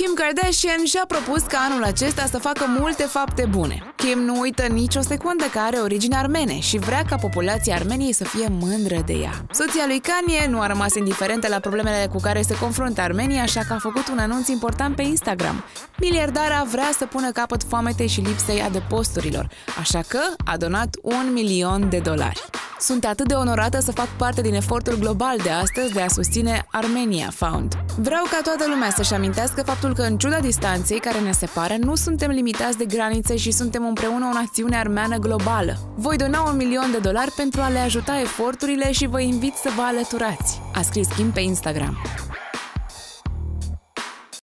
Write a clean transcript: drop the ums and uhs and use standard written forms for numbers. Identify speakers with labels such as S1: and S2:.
S1: Kim Kardashian și-a propus ca anul acesta să facă multe fapte bune. Kim nu uită nici o secundă că are origini armene și vrea ca populația Armeniei să fie mândră de ea. Soția lui Kanye nu a rămas indiferentă la problemele cu care se confruntă Armenia, așa că a făcut un anunț important pe Instagram. Miliardara vrea să pună capăt foametei și lipsei adăposturilor, așa că a donat $1.000.000. Sunt atât de onorată să fac parte din efortul global de astăzi de a susține Armenia Found. Vreau ca toată lumea să-și amintească faptul că, în ciuda distanței care ne separă, nu suntem limitați de granițe și suntem împreună o națiune armeană globală. Voi dona $1.000.000 pentru a le ajuta eforturile și vă invit să vă alăturați, a scris Kim pe Instagram.